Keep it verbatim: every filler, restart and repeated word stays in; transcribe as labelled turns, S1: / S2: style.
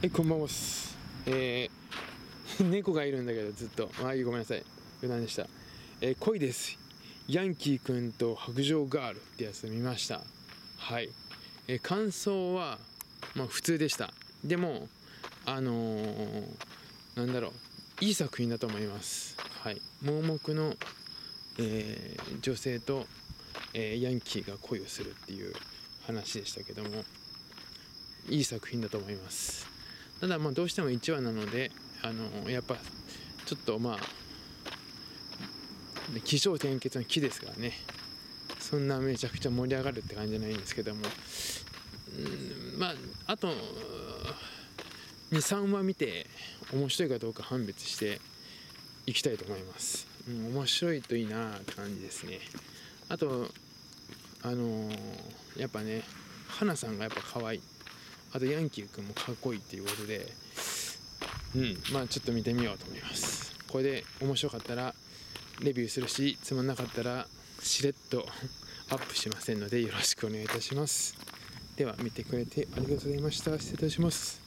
S1: はい、こんばんはっす。えー、猫がいるんだけどずっと。ああ、ごめんなさい。余談でした。えー、恋です。ヤンキーくんと白状ガールってやつ見ました。はい。えー、感想は、まあ普通でした。でも、あのー、なんだろう。いい作品だと思います。はい。盲目の、えー、女性と、えー、ヤンキーが恋をするっていう話でしたけども、いい作品だと思います。ただまあどうしてもいちわなので、あのやっぱちょっとまあ起承転結の木ですからね、そんなめちゃくちゃ盛り上がるって感じじゃないんですけども、うん、まああとにさんわ見て面白いかどうか判別していきたいと思います。うん、面白いといいなって感じですね。あとあのー、やっぱね、花さんがやっぱ可愛い、あとヤンキーくんもかっこいいっていうことで、うん、まあちょっと見てみようと思います。これで面白かったらレビューするし、つまんなかったらしれっとアップしませんのでよろしくお願いいたします。では見てくれてありがとうございました。失礼いたします。